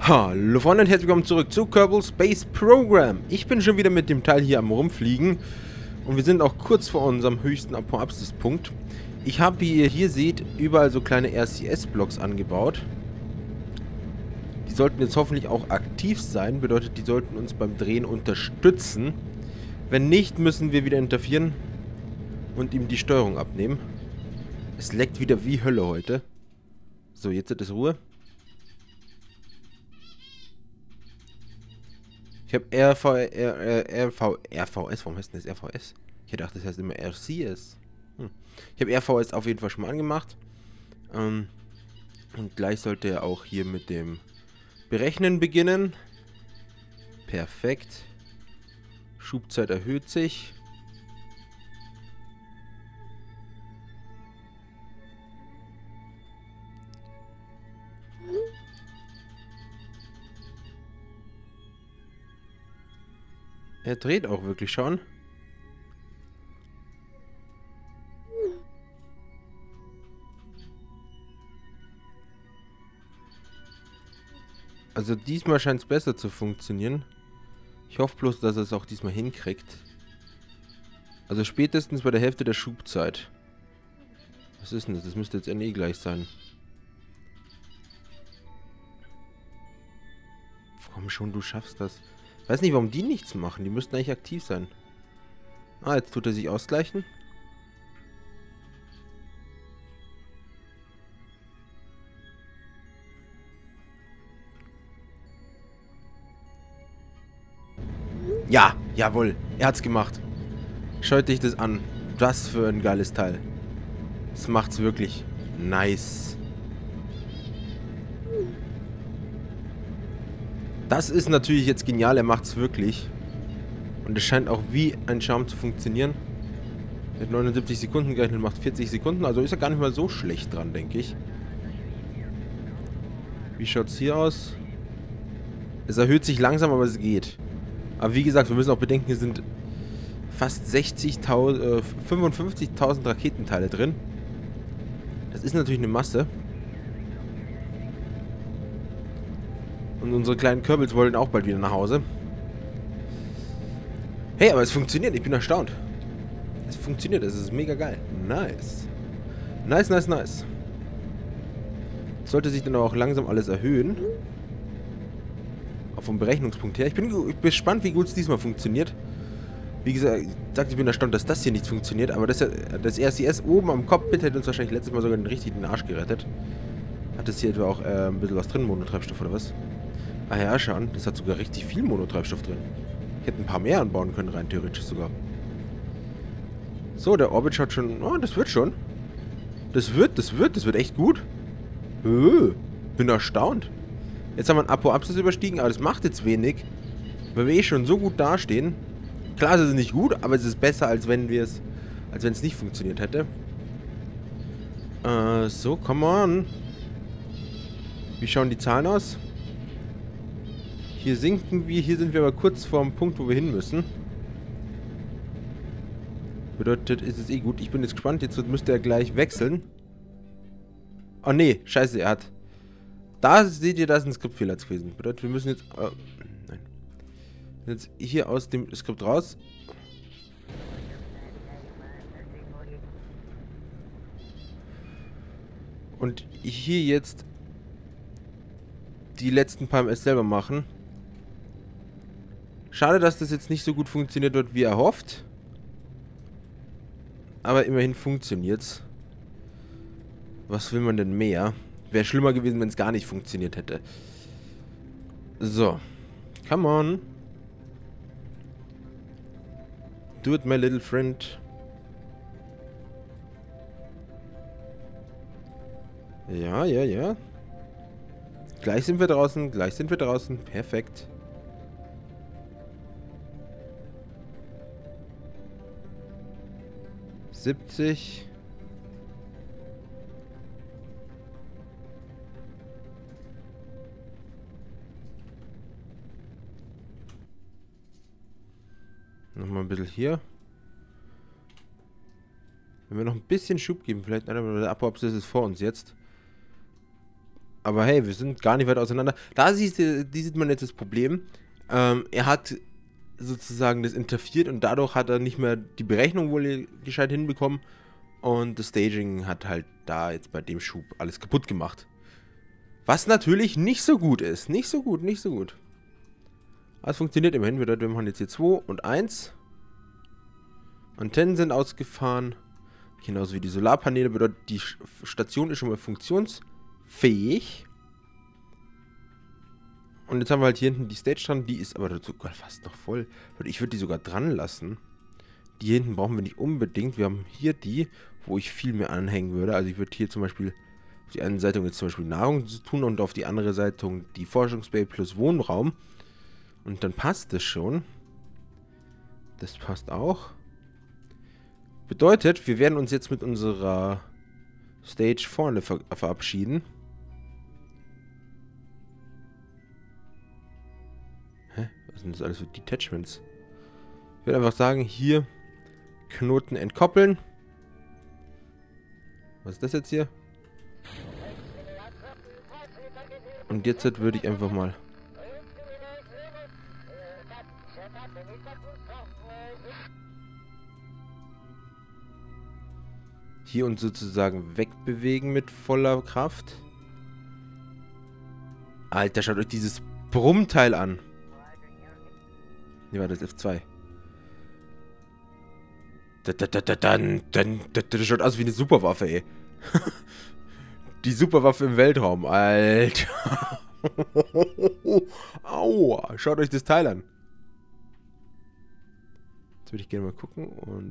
Hallo Freunde und herzlich willkommen zurück zu Kerbal Space Program. Ich bin schon wieder mit dem Teil hier am Rumfliegen und wir sind auch kurz vor unserem höchsten Apoapsis-Punkt. Ich habe, wie ihr hier seht, überall so kleine RCS-Blocks angebaut. Die sollten jetzt hoffentlich auch aktiv sein, bedeutet, die sollten uns beim Drehen unterstützen. Wenn nicht, müssen wir wieder interferieren und ihm die Steuerung abnehmen. Es leckt wieder wie Hölle heute. So, jetzt ist Ruhe. Ich habe RVS, warum heißt denn das RVS? Ich dachte, das heißt immer RCS. Ich habe RVS auf jeden Fall schon mal angemacht. Und gleich sollte er auch hier mit dem Berechnen beginnen. Perfekt. Schubzeit erhöht sich. Er dreht auch wirklich schon. Also diesmal scheint es besser zu funktionieren. Ich hoffe bloß, dass er es auch diesmal hinkriegt. Also spätestens bei der Hälfte der Schubzeit. Was ist denn das? Das müsste jetzt eh gleich sein. Komm schon, du schaffst das. Ich weiß nicht, warum die nichts machen. Die müssten eigentlich aktiv sein. Ah, jetzt tut er sich ausgleichen. Ja, jawohl. Er hat's gemacht. Schaut dich das an. Was für ein geiles Teil. Das macht's wirklich nice. Das ist natürlich jetzt genial. Er macht's wirklich. Und es scheint auch wie ein Charme zu funktionieren. Mit 79 Sekunden gerechnet, macht 40 Sekunden. Also ist er gar nicht mal so schlecht dran, denke ich. Wie schaut's hier aus? Es erhöht sich langsam, aber es geht. Aber wie gesagt, wir müssen auch bedenken, hier sind fast 55.000 Raketenteile drin. Das ist natürlich eine Masse. Und unsere kleinen Kerbals wollen auch bald wieder nach Hause. Hey, aber es funktioniert. Ich bin erstaunt. Es funktioniert. Es ist mega geil. Nice. Nice, nice, nice. Sollte sich dann auch langsam alles erhöhen. Auch vom Berechnungspunkt her. Ich bin gespannt, wie gut es diesmal funktioniert. Wie gesagt, ich bin erstaunt, dass das hier nicht funktioniert. Aber das RCS oben am Cockpit hätte uns wahrscheinlich letztes Mal sogar den richtigen Arsch gerettet. Hat das hier etwa auch ein bisschen was drin, Monotreibstoff oder was? Ah ja, schauen. Das hat sogar richtig viel Monotreibstoff drin. Ich hätte ein paar mehr anbauen können, rein theoretisch sogar. So, der Orbit schaut schon... Oh, das wird schon. Das wird echt gut. Bin erstaunt. Jetzt haben wir einen Apoapsis überstiegen, aber das macht jetzt wenig. Weil wir eh schon so gut dastehen. Klar, es ist nicht gut, aber es ist besser, als wenn es nicht funktioniert hätte. So, come on. Wie schauen die Zahlen aus? Hier sinken wir, hier sind wir aber kurz vorm Punkt, wo wir hin müssen. Bedeutet, ist es eh gut. Ich bin jetzt gespannt, jetzt müsste er gleich wechseln. Oh nee, scheiße, er hat... Da seht ihr, da ist ein Skriptfehler gewesen. Bedeutet, wir müssen jetzt... nein. Jetzt hier aus dem Skript raus. Und hier jetzt die letzten paar MS selber machen. Schade, dass das jetzt nicht so gut funktioniert wird, wie erhofft. Aber immerhin funktioniert's. Was will man denn mehr? Wäre schlimmer gewesen, wenn es gar nicht funktioniert hätte. So. Come on. Do it, my little friend. Ja, ja, ja. Gleich sind wir draußen. Gleich sind wir draußen. Perfekt. ...70... Nochmal ein bisschen hier. Wenn wir noch ein bisschen Schub geben, vielleicht... Der Apoapsis ist vor uns jetzt. Aber hey, wir sind gar nicht weit auseinander. Da sieht man jetzt das Problem. Er hat sozusagen das interferiert und dadurch hat er nicht mehr die Berechnung wohl gescheit hinbekommen. Und das Staging hat halt da jetzt bei dem Schub alles kaputt gemacht. Was natürlich nicht so gut ist. Nicht so gut, nicht so gut. Aber es funktioniert immerhin. Wir machen jetzt hier 2 und 1. Antennen sind ausgefahren. Genauso wie die Solarpaneele. Bedeutet, die Station ist schon mal funktionsfähig. Und jetzt haben wir halt hier hinten die Stage dran. Die ist aber sogar fast noch voll. Ich würde die sogar dran lassen. Die hier hinten brauchen wir nicht unbedingt. Wir haben hier die, wo ich viel mehr anhängen würde. Also ich würde hier zum Beispiel auf die eine Seite jetzt zum Beispiel Nahrung tun und auf die andere Seite die Forschungsbay plus Wohnraum. Und dann passt das schon. Das passt auch. Bedeutet, wir werden uns jetzt mit unserer Stage vorne verabschieden. Hä? Was sind das alles für Detachments? Ich würde einfach sagen, hier Knoten entkoppeln. Was ist das jetzt hier? Und jetzt würde ich einfach mal hier uns sozusagen wegbewegen mit voller Kraft. Alter, schaut euch dieses Brummteil an. Ne, war das F2. Das schaut aus wie eine Superwaffe, ey. Die Superwaffe im Weltraum, Alter. Aua, schaut euch das Teil an. Jetzt würde ich gerne mal gucken und...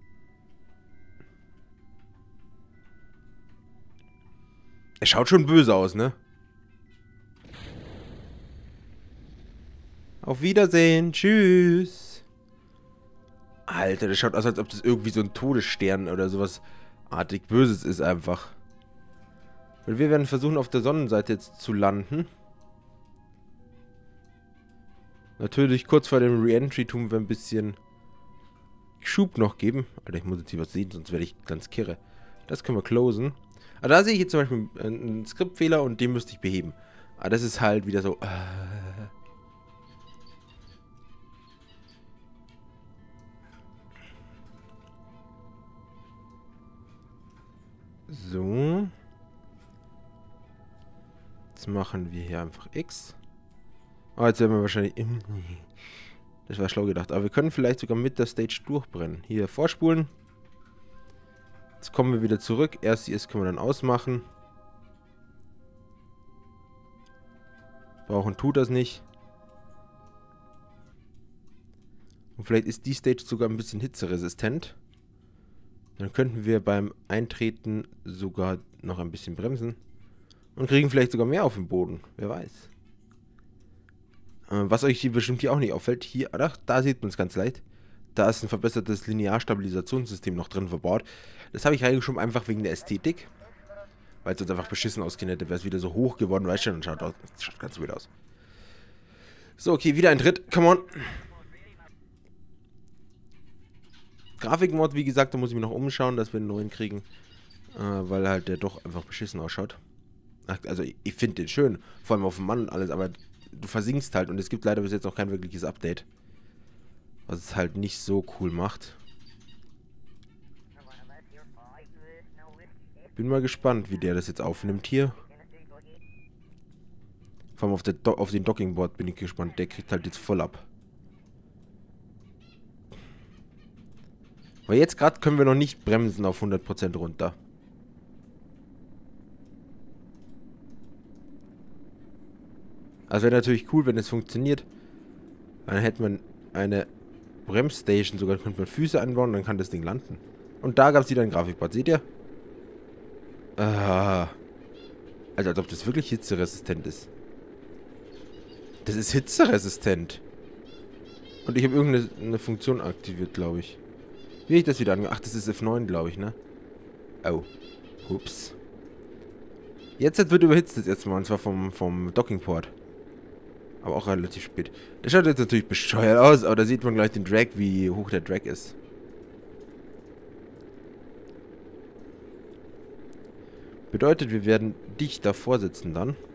Er schaut schon böse aus, ne? Auf Wiedersehen. Tschüss. Alter, das schaut aus, als ob das irgendwie so ein Todesstern oder sowas artig Böses ist einfach. Und wir werden versuchen, auf der Sonnenseite jetzt zu landen. Natürlich, kurz vor dem Re-Entry tun wir ein bisschen Schub noch geben. Alter, ich muss jetzt hier was sehen, sonst werde ich ganz kirre. Das können wir closen. Aber da sehe ich jetzt zum Beispiel einen Skriptfehler und den müsste ich beheben. Aber das ist halt wieder so... So. Jetzt machen wir hier einfach X. Oh, jetzt werden wir wahrscheinlich... Das war schlau gedacht. Aber wir können vielleicht sogar mit der Stage durchbrennen. Hier vorspulen. Jetzt kommen wir wieder zurück. RCS können wir dann ausmachen. Brauchen tut das nicht. Und vielleicht ist die Stage sogar ein bisschen hitzeresistent. Dann könnten wir beim Eintreten sogar noch ein bisschen bremsen. Und kriegen vielleicht sogar mehr auf den Boden. Wer weiß. Was euch hier bestimmt hier auch nicht auffällt. Hier, ach, da sieht man es ganz leicht. Da ist ein verbessertes Linearstabilisationssystem noch drin verbaut. Das habe ich reingeschoben einfach wegen der Ästhetik. Weil es uns einfach beschissen ausgesehen hätte. Wäre es wieder so hoch geworden, weißt du, und schaut ganz weird aus. So, okay, wieder ein Tritt. Come on. Grafikmod, wie gesagt, da muss ich mich noch umschauen, dass wir einen neuen kriegen. Weil halt der doch einfach beschissen ausschaut. Also, ich finde den schön. Vor allem auf dem Mann und alles, aber du versinkst halt. Und es gibt leider bis jetzt noch kein wirkliches Update. Was es halt nicht so cool macht. Bin mal gespannt, wie der das jetzt aufnimmt hier. Vor allem auf den Dockingboard bin ich gespannt. Der kriegt halt jetzt voll ab. Weil jetzt gerade können wir noch nicht bremsen auf 100% runter. Also wäre natürlich cool, wenn es funktioniert. Dann hätte man eine Bremsstation, sogar könnte man Füße einbauen, dann kann das Ding landen. Und da gab es wieder ein Grafikboard, seht ihr? Also als ob das wirklich hitzeresistent ist. Das ist hitzeresistent. Und ich habe irgendeine Funktion aktiviert, glaube ich. Wie habe ich das wieder ange... Ach, das ist F9, glaube ich, ne? Oh. Ups. Jetzt wird überhitzt das jetzt mal, und zwar vom Dockingport. Aber auch relativ spät. Das schaut jetzt natürlich bescheuert aus, aber da sieht man gleich den Drag, wie hoch der Drag ist. Bedeutet, wir werden dicht davor sitzen dann.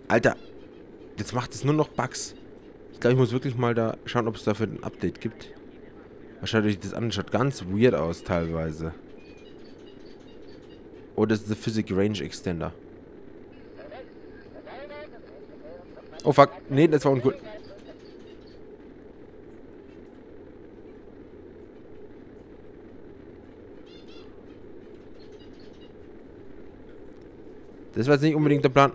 Alter, jetzt macht es nur noch Bugs. Ich glaube, ich muss wirklich mal da schauen, ob es dafür ein Update gibt. Wahrscheinlich das an, schaut ganz weird aus teilweise. Oh, das ist der Physic Range Extender. Oh fuck, nee, das war uncool. Das war jetzt nicht unbedingt der Plan.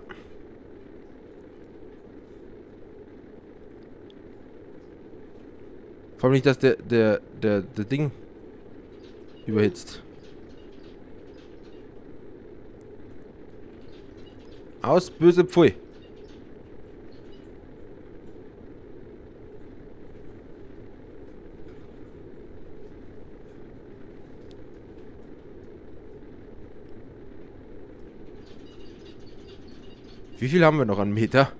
Vor allem nicht, dass der Ding überhitzt. Aus, böse Pfui. Wie viel haben wir noch an Meter?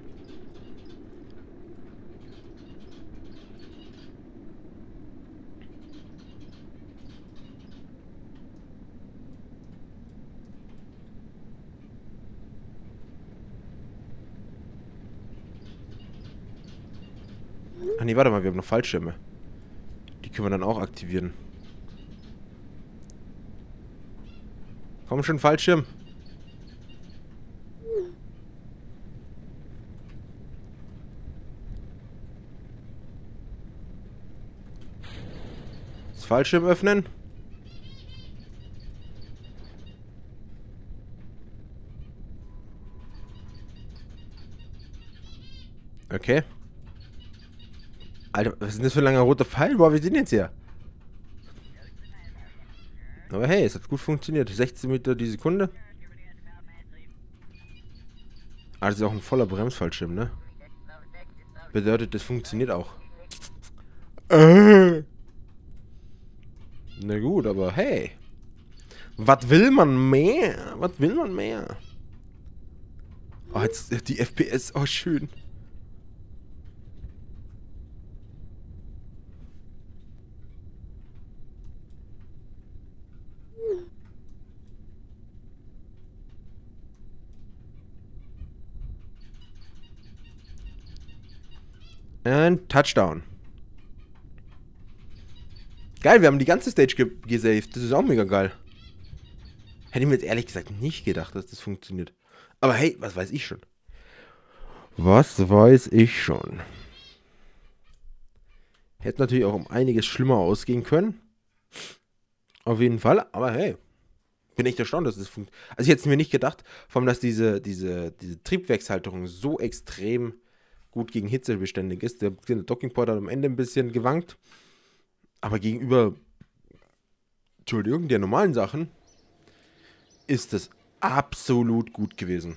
Ach nee, warte mal, wir haben noch Fallschirme. Die können wir dann auch aktivieren. Komm schon, Fallschirm. Das Fallschirm öffnen. Okay. Alter, was ist denn das für ein langer roter Pfeil? Boah, wir sind jetzt hier. Aber hey, es hat gut funktioniert. 16 Meter die Sekunde. Ah, das ist auch ein voller Bremsfallschirm, ne? Bedeutet, das funktioniert auch. Na gut, aber hey. Was will man mehr? Was will man mehr? Oh, jetzt die FPS. Oh, schön. Und Touchdown. Geil, wir haben die ganze Stage gesaved. Das ist auch mega geil. Hätte ich mir jetzt ehrlich gesagt nicht gedacht, dass das funktioniert. Aber hey, was weiß ich schon? Was weiß ich schon? Hätte natürlich auch um einiges schlimmer ausgehen können. Auf jeden Fall. Aber hey, bin echt erstaunt, dass das funktioniert. Also ich hätte es mir nicht gedacht, vor allem, dass diese Triebwerkshalterung so extrem gut gegen Hitze beständig ist. Der Dockingport hat am Ende ein bisschen gewankt. Aber gegenüber, Entschuldigung, der normalen Sachen ist das absolut gut gewesen.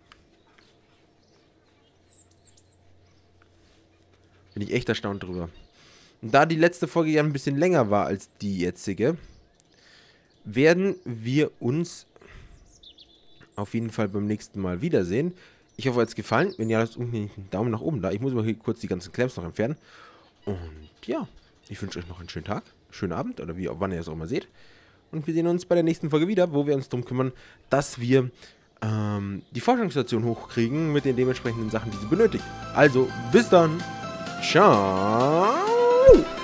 Bin ich echt erstaunt drüber. Und da die letzte Folge ja ein bisschen länger war als die jetzige, werden wir uns auf jeden Fall beim nächsten Mal wiedersehen. Ich hoffe, euch hat es gefallen. Wenn ja, lasst unten einen Daumen nach oben da. Ich muss mal hier kurz die ganzen Clamps noch entfernen. Und ja, ich wünsche euch noch einen schönen Tag, schönen Abend oder wie, wann ihr es auch immer seht. Und wir sehen uns bei der nächsten Folge wieder, wo wir uns darum kümmern, dass wir die Forschungsstation hochkriegen mit den dementsprechenden Sachen, die sie benötigt. Also, bis dann. Ciao.